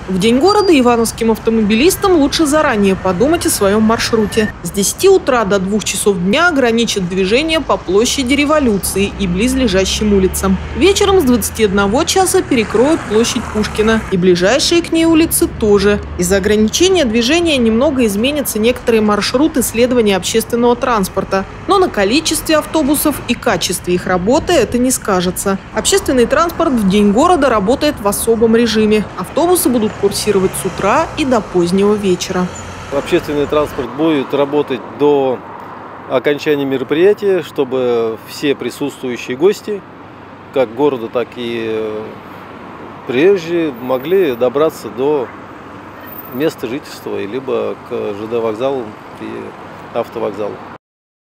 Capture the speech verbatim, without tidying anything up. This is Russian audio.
В день города ивановским автомобилистам лучше заранее подумать о своем маршруте. С десяти утра до двух часов дня ограничат движение по площади Революции и близлежащим улицам. Вечером с двадцати одного часа перекроют площадь Пушкина. И ближайшие к ней улицы тоже. Из-за ограничения движения немного изменятся некоторые маршруты следования общественного транспорта. Но на количестве автобусов и качестве их работы это не скажется. Общественный транспорт в день города работает в особом режиме. Автобусы будут курсировать с утра и до позднего вечера. Общественный транспорт будет работать до окончания мероприятия, чтобы все присутствующие гости, как города, так и приезжие, могли добраться до места жительства, либо к ЖД-вокзалу и автовокзалу.